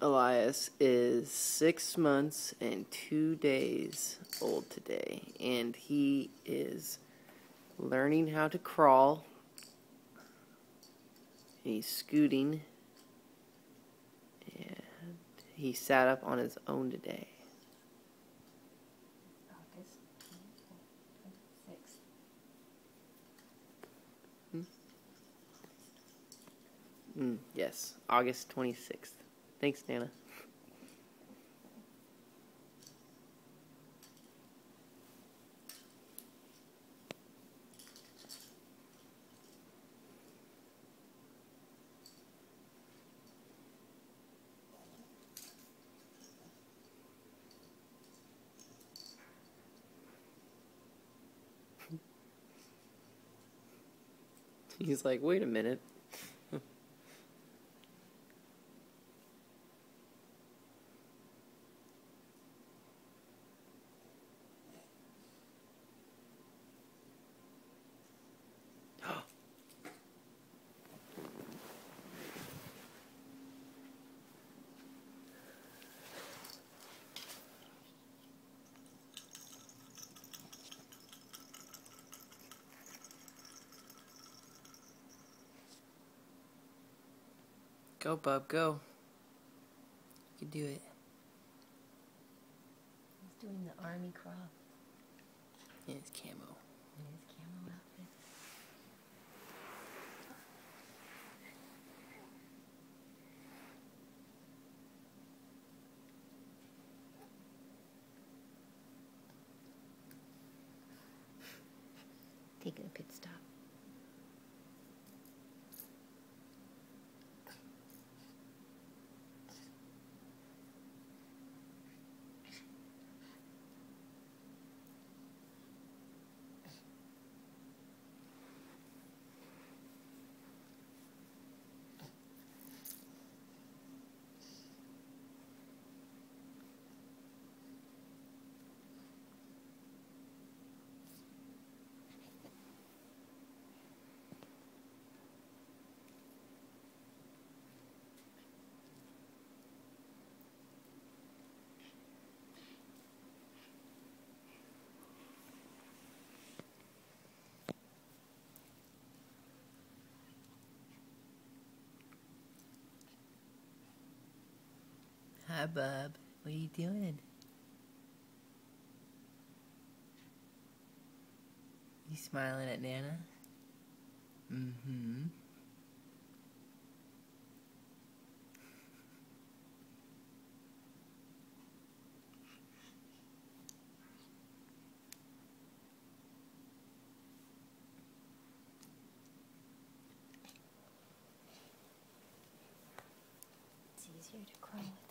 Elias is 6 months and 2 days old today, and he is learning how to crawl. He's scooting, and he sat up on his own today. August 26th. Yes, August 26th. Thanks, Nana. He's like, wait a minute. Go, bub, go. You can do it. He's doing the army crawl. In his camo. In his camo outfit. Taking a pit stop. Hi, bub. What are you doing? You smiling at Nana? Mm-hmm. It's easier to crawl.